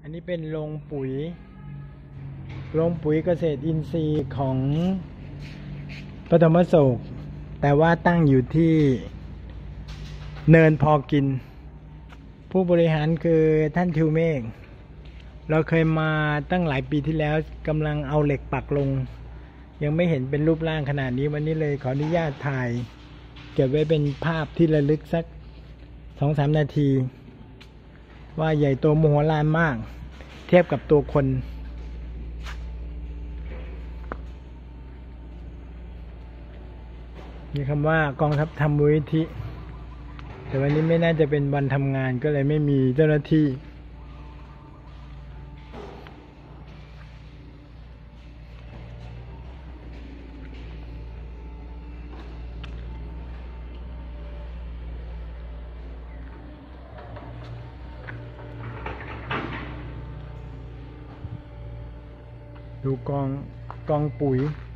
นนี้เป็นโรงปุ๋ยเกษตรอินทรีย์ของปฐมโศกแต่ว่าตั้งอยู่ที่เนินพอกินผู้บริหารคือท่านทิวเมฆเราเคยมาตั้งหลายปีที่แล้วกำลังเอาเหล็กปักลงยังไม่เห็นเป็นรูปร่างขนาดนี้วันนี้เลยขออนุญาตถ่ายเก็บไว้เป็นภาพที่ระลึกสัก 2-3 นาทีว่าใหญ่โตมโหฬารมากเทียบกับตัวคนมีคำว่ากองทัพธรรมมูลนิธิแต่วันนี้ไม่น่าจะเป็นวันทำงานก็เลยไม่มีเจ้าหน้าที่ดูกองปุ๋ย